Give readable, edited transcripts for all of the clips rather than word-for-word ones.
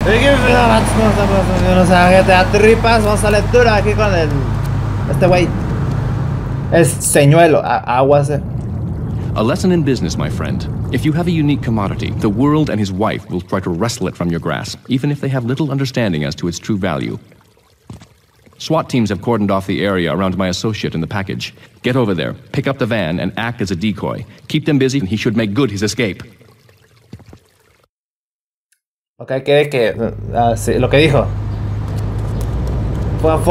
O sea, que te atripas, vamos a salir dura aquí con el... Este güey. Es señuelo, aguas. A lesson in business, my friend. If you have a unique commodity, the world and his wife will try to wrestle it from your grasp, even if they have little understanding as to its true value. SWAT teams have cordoned off the area around my associate in the package. Get over there, pick up the van, and act as a decoy. Keep them busy, and he should make good his escape. Ok, que... sí, lo que dijo. Fua.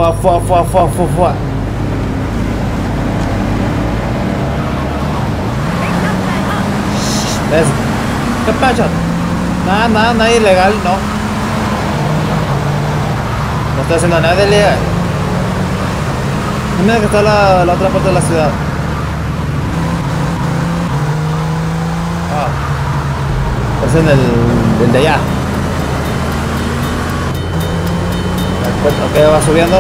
¿Ves? ¿Qué pasa? Nada ilegal, no. No estoy haciendo nada de ilegal. Mira que está la otra parte de la ciudad. Es en el de allá. Ok, va subiendo.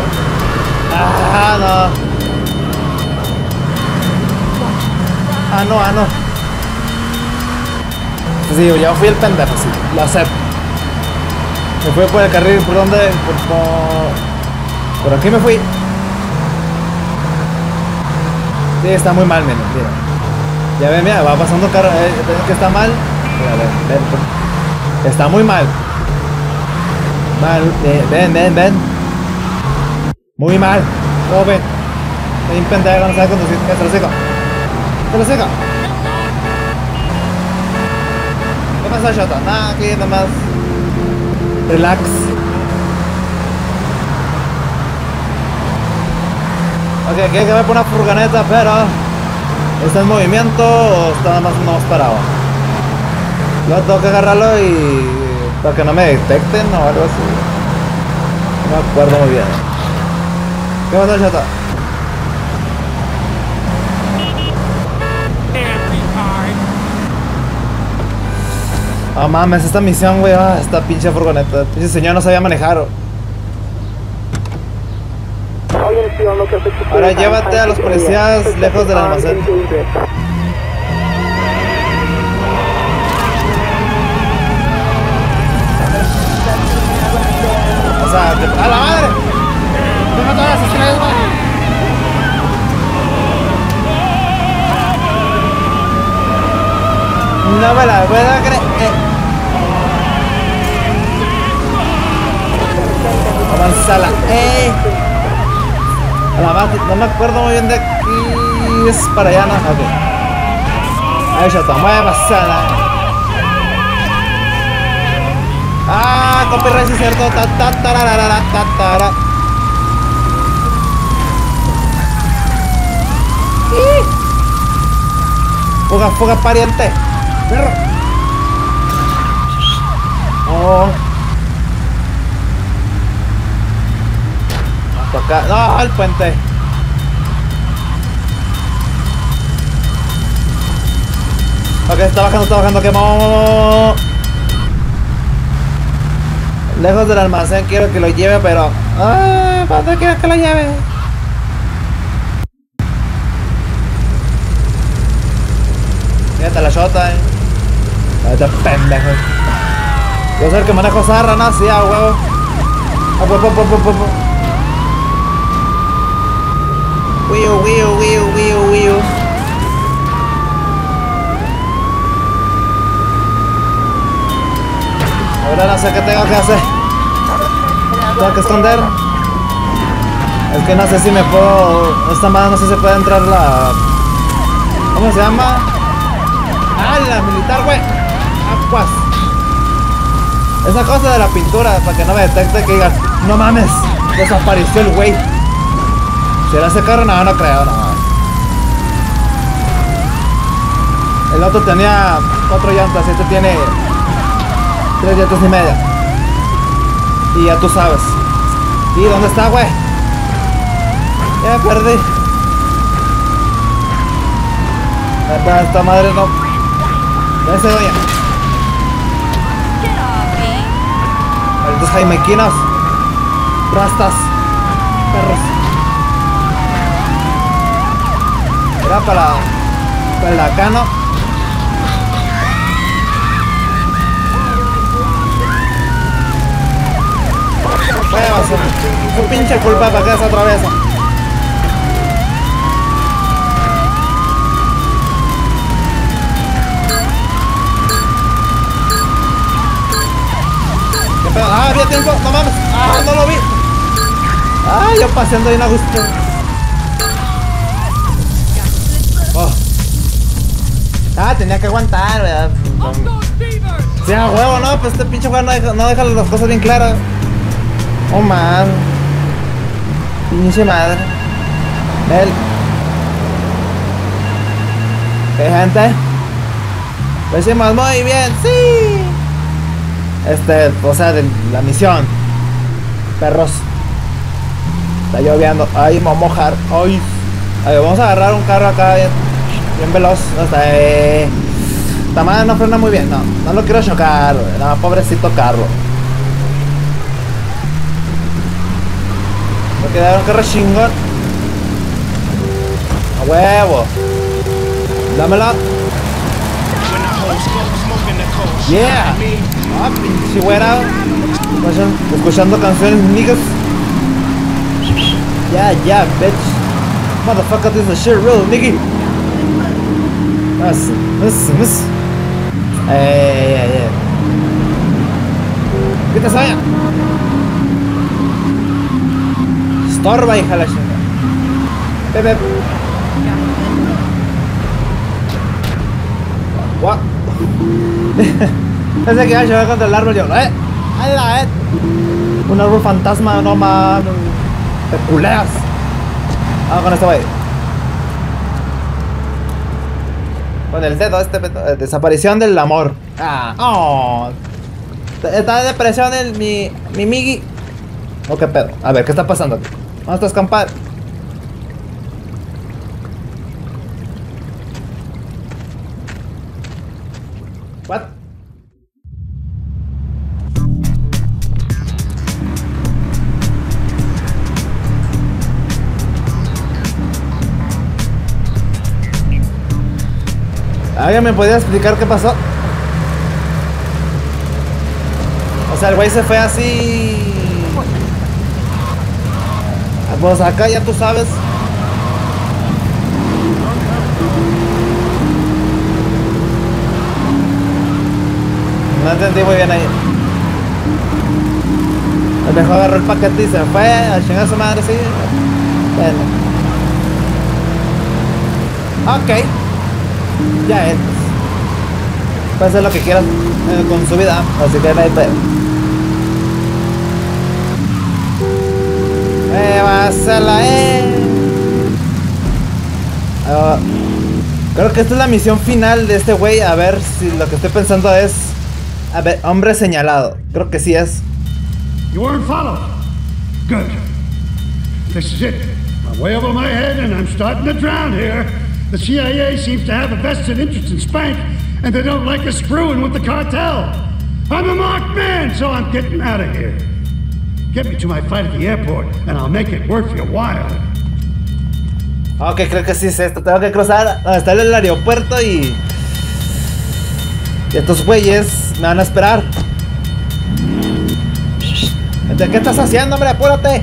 No. Sí, ya fui el pendejo, sí, lo acepto. Me fui por el carril, ¿por dónde? Por aquí me fui. Sí, está muy mal, mira. Ya ven, mira, va pasando carro, ¿ven que está mal? Ven. Está muy mal. Ven. Muy mal. ¿Cómo ven? Hay un pendejo, no sabe conducir. Se lo sigo. ¿Qué pasa, Shota? Nada, aquí nada más. Relax. Ok, aquí hay que ver por una furgoneta, pero... ¿está en movimiento o está nada más parado? Luego tengo que agarrarlo y... para que no me detecten o algo así. No me acuerdo muy bien. ¿Qué pasa, Shota? Ah, mames, esta misión, güey, esta pinche furgoneta. Pinche señor no sabía manejar. Ahora llévate a los policías lejos del almacén. O sea, ¡a la madre! ¡Deja todas las estrellas, güey! No me la puedo creer. Avanzala, a la base, no me acuerdo muy bien de aquí. Es para allá, ¿no? Ok. Ahí ya está, muévasela. Copyright, sí es cierto. Fuga, pariente. Perro. Toca. No, el puente. Ok, está bajando. Que vamos. Lejos del almacén quiero que lo lleve, pero... ¿para dónde quieres que lo lleve? Fíjate la Shota, Este pendejo. Yo sé que manejo zarra, ¿no? Sí, a huevo. Wiu. Ahora no sé qué tengo que hacer. Tengo que esconder. Es que no sé si me puedo... Esta madre no sé si se puede entrar la... ¿Cómo se llama? La militar, güey. Aguas. Esa cosa de la pintura, para que no me detecte, que digan, no mames, desapareció el güey. Si era ese carro, no creo, no. El otro tenía 4 llantas, este tiene 3 llantas y media. Y ya tú sabes. ¿Y dónde está, güey? Ya me perdí. Esta madre no. Ese doña. Malditos jaimequinos. Rastas. Perros. Era para el lacano. tu pinche culpa para que se atraviesa. ¿Qué pedo? Ah, había tiempo, no mames. Ah, no lo vi. Ah, yo paseando bien a gusto. Oh. Ah, tenía que aguantar, ¿verdad? Sí, a huevo, no, pues este pinche juego no deja las cosas bien claras. Oh, man. Pinche madre. Él. ¿Qué gente? Lo hicimos muy bien, sí. O sea, de la misión. Perros. Está lloviendo. Ay, me voy a mojar. Ay. A ver, vamos a agarrar un carro acá bien veloz. Esta madre no frena muy bien. No lo quiero chocar, güey. No, pobrecito carro. Voy a quedar un carro chingón. A huevo. Dámela. Yeah. Ah, pinche güera. Escuchando canciones niggas. Yeah, bitch. Motherfucker, this is the shit real, nigga. Miss. Yeah. ¿Qué te sale? Estorba, hija la chingada. Bebe. What? Pensé que iba a llevar contra el árbol, yo. Un árbol fantasma, no mames. Te culeas. Vamos con este güey. Con el dedo, desaparición del amor. Está de depresión mi Migi. ¿O qué pedo? A ver, ¿qué está pasando aquí? Vamos a escampar. What? ¿Alguien me podía explicar qué pasó? O sea, el güey se fue así. Pues acá ya tú sabes. No entendí muy bien ahí. El dejó agarró el paquete y se fue a chingar a su madre, sí. Bueno. Ok. Ya es. Puede hacer lo que quieras con su vida, así que no hay pedo. Vas a la creo que esta es la misión final de este güey. A ver si lo que estoy pensando es. A ver, hombre señalado. Creo que sí es. You weren't followed. Good. This is it. I'm way over my head and I'm starting to drown here. The CIA seems to have a vested interest in Spank, and they don't like us screwing with the cartel. I'm a marked man, so I'm getting out of here. Get me to my flight at the airport, and I'll make it worth your while. Ok, creo que sí es esto. Tengo que cruzar donde está el aeropuerto y estos güeyes me van a esperar. ¿Qué estás haciendo, hombre? Apúrate.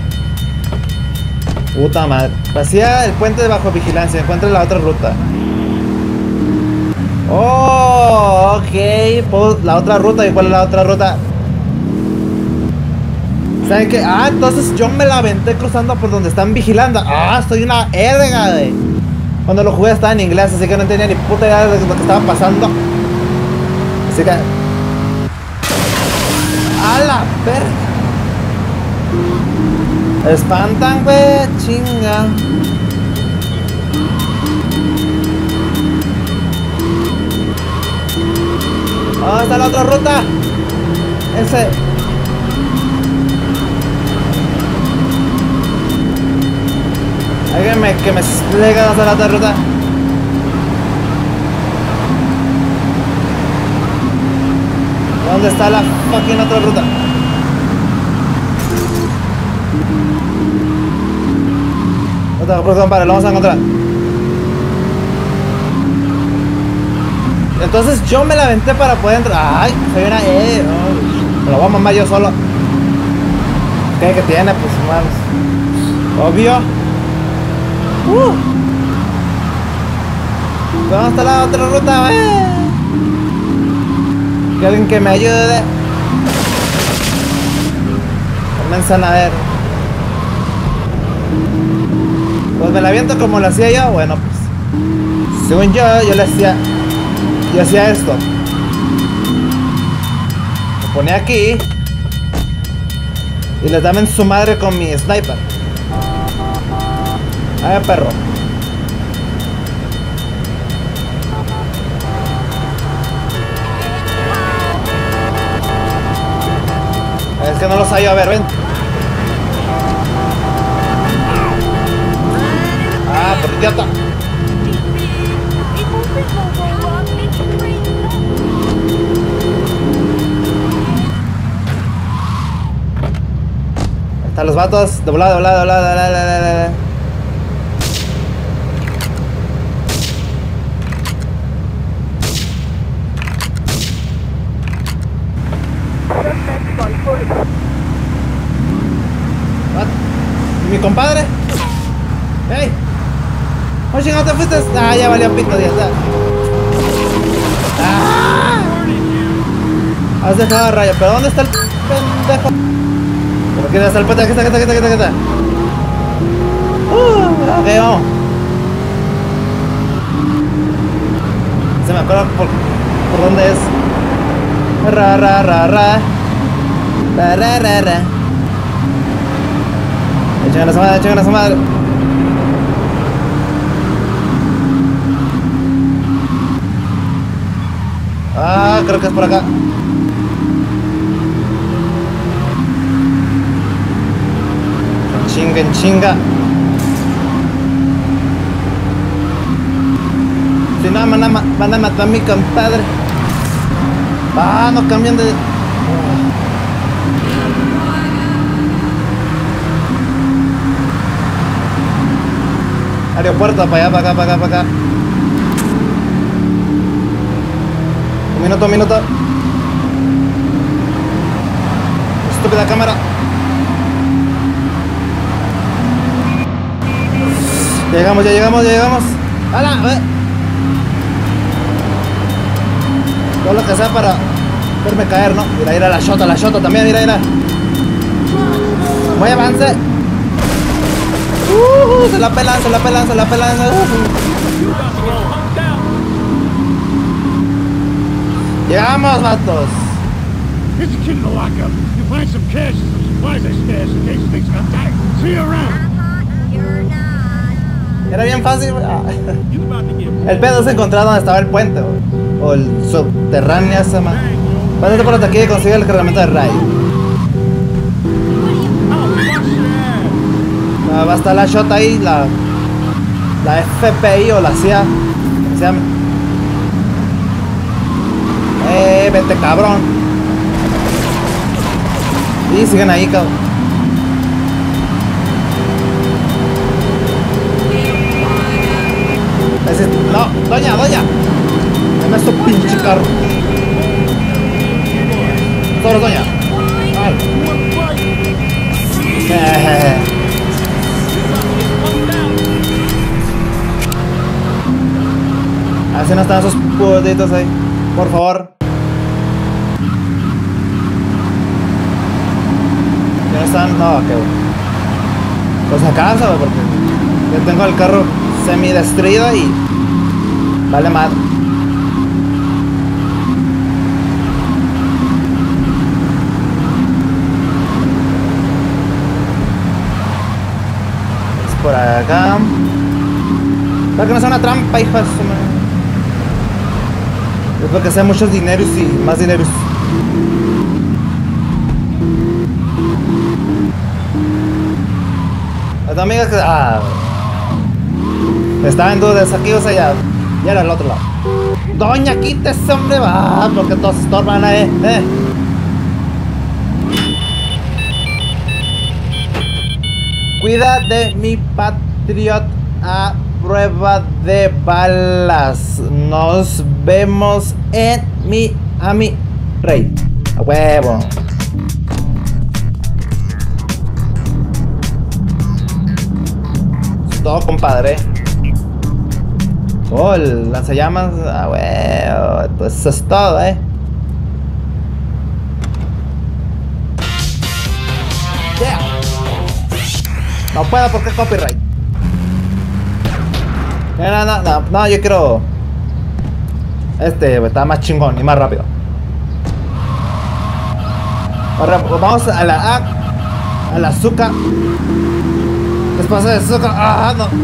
Puta madre. Vacía el puente de bajo vigilancia. Encuentra la otra ruta. Oh, ok. Pues la otra ruta. ¿Y cuál es la otra ruta? ¿Saben qué? Ah, entonces yo me la aventé cruzando por donde están vigilando. Ah, soy una erga, güey. Cuando lo jugué estaba en inglés, así que no tenía ni puta idea de lo que estaba pasando. Así que... ¡a la verga! Espantan, güey, chinga. ¿Dónde está la otra ruta? Ese. Alguien que me explique dónde está la otra ruta. ¿Dónde está la fucking otra ruta? No te preocupes, compadre, lo vamos a encontrar. Entonces yo me la aventé para poder entrar. Ay, soy una me lo voy a mamar yo solo. ¿Qué tiene? Pues humanos. Obvio. ¿Dónde está la otra ruta? Que alguien que me ayude. Comienzan a ver. Pues me la aviento como lo hacía yo. Bueno, pues según yo le hacía. Yo hacía esto. Me ponía aquí. Y les daba en su madre con mi sniper. A ver, perro. Es que no los hallo, a ver, ven. Ah, por idiota. Están los vatos, de volada. ¿Mi compadre? ¡Hey! Oye, ¿no te fuiste? Ah, ya valió pito, ya está. ¡Ah! Has dejado a raya, pero ¿dónde está el pendejo? ¿Por qué está el puente? Aquí está. Ok, vamos. Se me acuerda por dónde es. Ra. Echen a su madre. Ah, creo que es por acá. Chinga. Si no, van a matar a mi compadre. Ah, no cambian de... Aeropuerto, para acá. Un minuto. Estúpida cámara. Ya llegamos. ¡Hala! Todo lo que sea para verme caer, ¿no? Mira, la shota también, mira. Muy avance. Se la pelan. Llegamos, vatos. Here's a kid in the lockup. You find some cash and some supplies I stashed in case things come tight. See you around. Era bien fácil, güey. El pedo es encontrar donde estaba el puente, güey. O el subterráneo, esa man. Pásate por hasta aquí y consigue el cargamento de Ray. Va a estar la shot ahí, la FPI o la CIA. ¿Cómo se llama? Vete, cabrón. Y siguen ahí, cabrón. No, doña. Dame su pinche carro. Sobre, doña. Ay. Así no están esos puditos ahí. Por favor. ¿Ya no están? No, qué bueno. Pues a casa, güey, porque yo tengo el carro semi-destruido y vale madre. Es por acá. Para que no sea una trampa, hijo de su madre. Es porque sea muchos dineros y más dineros. Las amigas que... estaba en dudas aquí, o sea, ya era el otro lado. Doña, quítese, hombre, va, porque todos estorban, Cuida de mi patriot a prueba de balas. Nos vemos en Miami, Rey. A huevo. todo, compadre. Oh, el lanzallamas. Ah, wey. Pues eso es todo, Yeah. No puedo porque es copyright. No, yo quiero. Está más chingón y más rápido. Ahora vamos a la A. Al azúcar. Después de azúcar. Ah, no.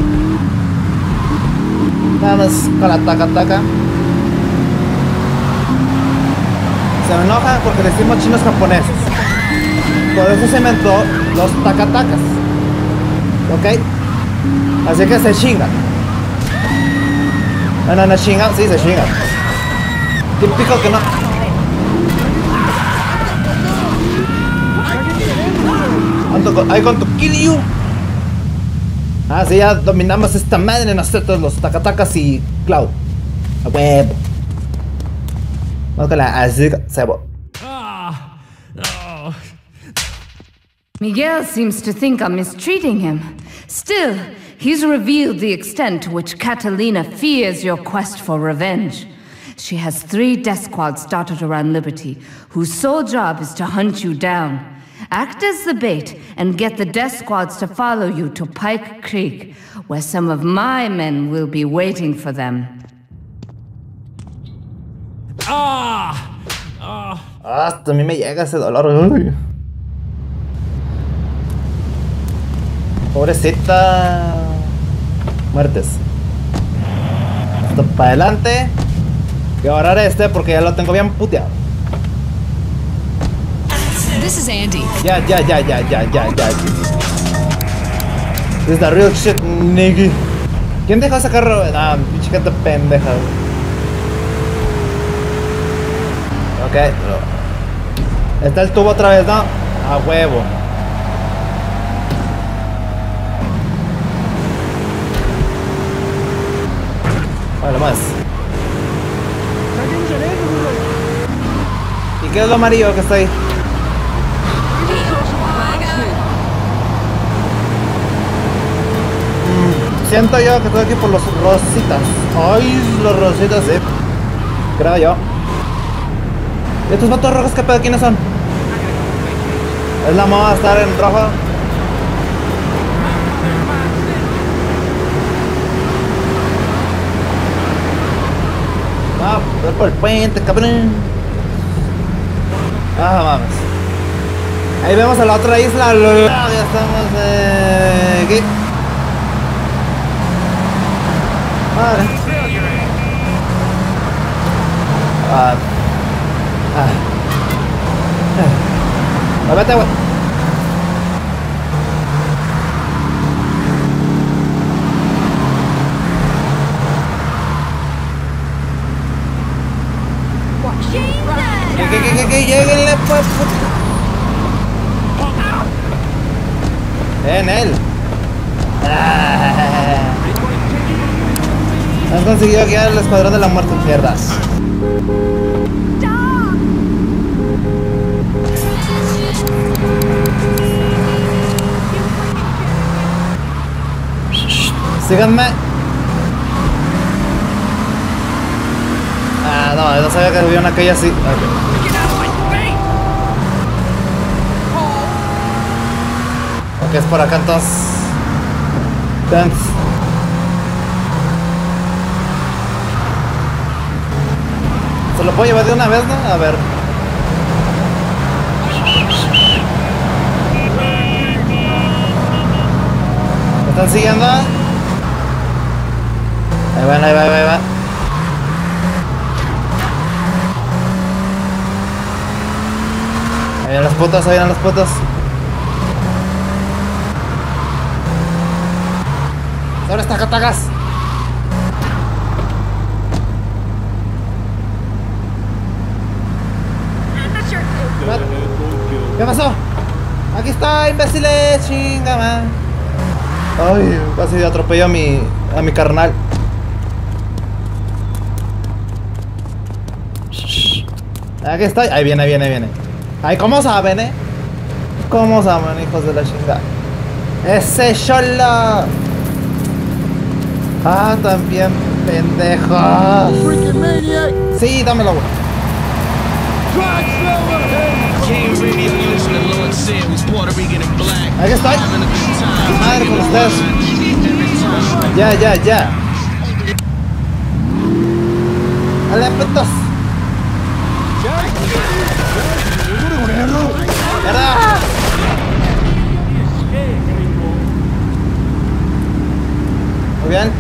Nada más con la taca. Se me enoja porque decimos chinos japoneses. Por eso se inventó los tacatacas. ¿Ok? Así que se chingan. No chingan, sí se chingan. Típico que no. I'm going to kill you. Ah, sí, ya dominamos esta madre nosotros, los tacatacas y Cloud. A huevo. Vamos con la azúcar, cebo. Miguel seems to think I'm mistreating him. Still, he's revealed the extent to which Catalina fears your quest for revenge. She has 3 death squads dotted around Liberty, whose sole job is to hunt you down. Act as the bait and get the death squads to follow you to Pike Creek, where some of my men will be waiting for them. Hasta a mí me llega ese dolor. Uy. Pobrecita. Muertes. Esto para adelante. Y ahora porque ya lo tengo bien puteado. This is Andy. Ya. This is the real shit, nigga. ¿Quién dejó ese carro? Nah, pinche gente pendeja. Ok. Está el tubo otra vez, ¿no? A huevo. Vale, más. ¿Y qué es lo amarillo que está ahí? Siento yo que estoy aquí por los rositas. Ay, los rositas, sí. Creo yo. ¿Y estos vatos rojos qué pedo? ¿Quiénes son? ¿Es la moda estar en rojo? Ah, voy por el puente, cabrón. Ah, mames. Ahí vemos a la otra isla. Ya estamos aquí. Madre. Vete, güey. Que lleguenle, pues. En él. Han conseguido guiar el escuadrón de la muerte, mierdas. Síganme. Ah, no, no sabía que había una calle así. Ok, es por acá entonces. Dance. ¿Se lo puedo llevar de una vez, no? A ver. ¿Me están siguiendo? Ahí van. Ahí vienen las putas. ¿Dónde está Catagas? ¿Qué pasó? Aquí está, imbéciles, chingama. Ay, casi atropello a mi carnal. Aquí está. Ahí viene. Ay, ¿cómo saben, ¿Cómo saben, hijos de la chingada? ¡Ese cholo! Ah, también, pendejos. Sí, dámelo, güey. Aquí estoy. Madre con ustedes. Ya. Dale, putos. ¡Mierda! Muy bien.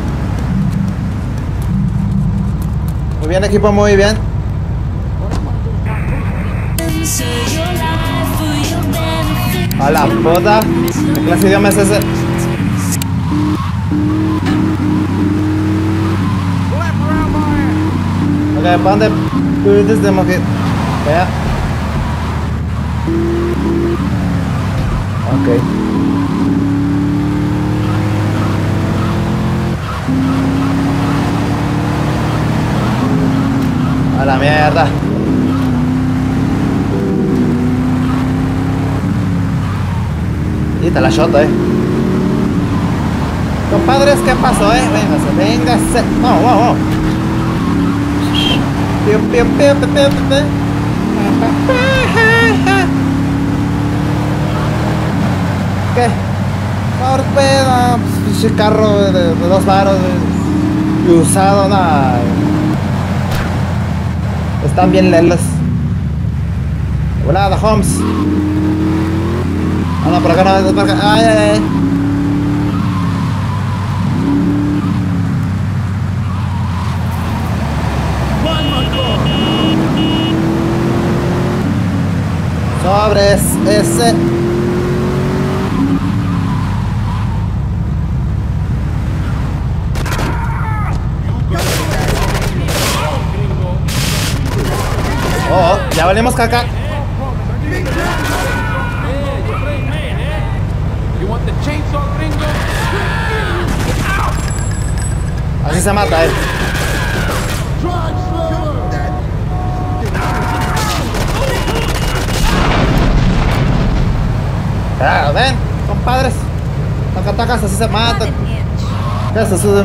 Muy bien, equipo, muy bien. A la puta. ¿Qué clase de idioma es ese? Ok, ¿para dónde? Tenemos que ir. Vea. Ok. A la mierda. Y te la shot, Compadres, ¿qué pasó, Véngase. Wow. ¿Qué? Torpeda, pues, carro de 2 varos y usado, nada. Están bien lelos. Volada, Holmes. Ah, no, por acá no, por acá. Ay. Sobres ese. Oh, ya valimos caca. Así se mata, Ah, ven, compadres. Tacas, así se matan. ¿Qué es eso?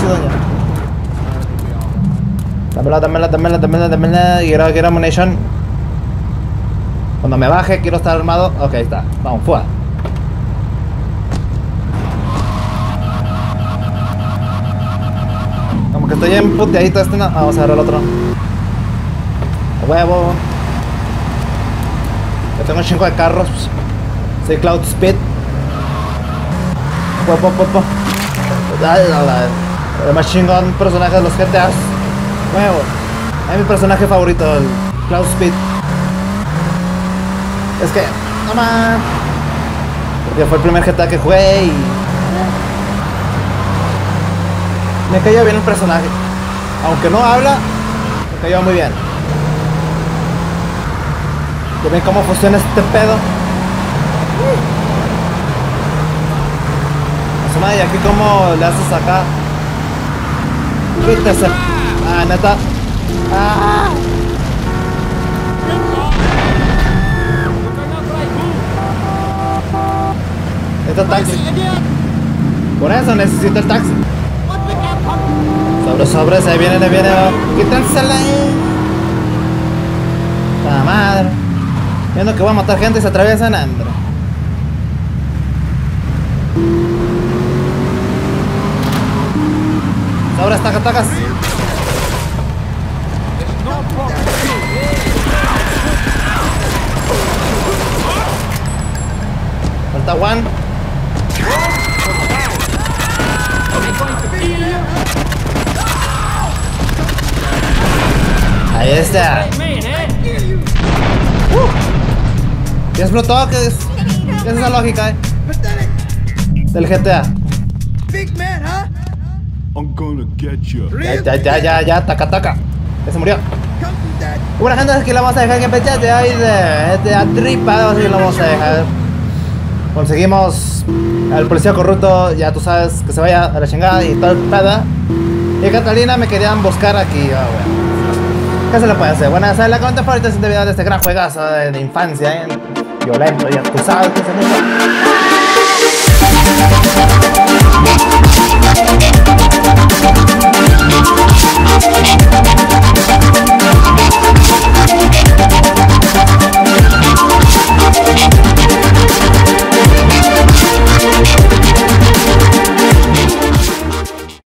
Dámela. Quiero ammunition. Cuando me baje, quiero estar armado. Ok, ahí está. Vamos, fuera. Como que estoy en puteadito este. No. Vamos a ver el otro. Huevo. Yo tengo un chingo de carros. Soy Cloud Speed. El más chingón personaje de los GTAs. Nuevo. Es mi personaje favorito, el Cloud Speed. Es que, no más. Porque fue el primer GTA que jugué y me cayó bien el personaje. Aunque no habla, me cayó muy bien. ¿Ya ven cómo funciona este pedo? Y aquí como le haces acá. Quítese. Ah, neta. Ah. Este taxi. Por eso necesito el taxi. Sobre, ahí viene. Quítensela. La madre. Viendo que voy a matar gente y se atraviesan, Andra. Ahora tacas. Falta Juan. Ahí está. Ya explotó, ¿qué es esa lógica, del GTA? I'm gonna get you. Ya, taca. Ya se murió. Bueno, gente, aquí la vamos a dejar que empecé ahí de tripa, así que lo vamos a dejar. Conseguimos al policía corrupto, ya tú sabes, que se vaya a la chingada y todo el pedo. Y Catalina me querían buscar aquí, bueno. ¿Qué se le puede hacer? Bueno, ya sabes, la comenta favorita es de este gran juegazo de infancia, violento, ya tú sabes que se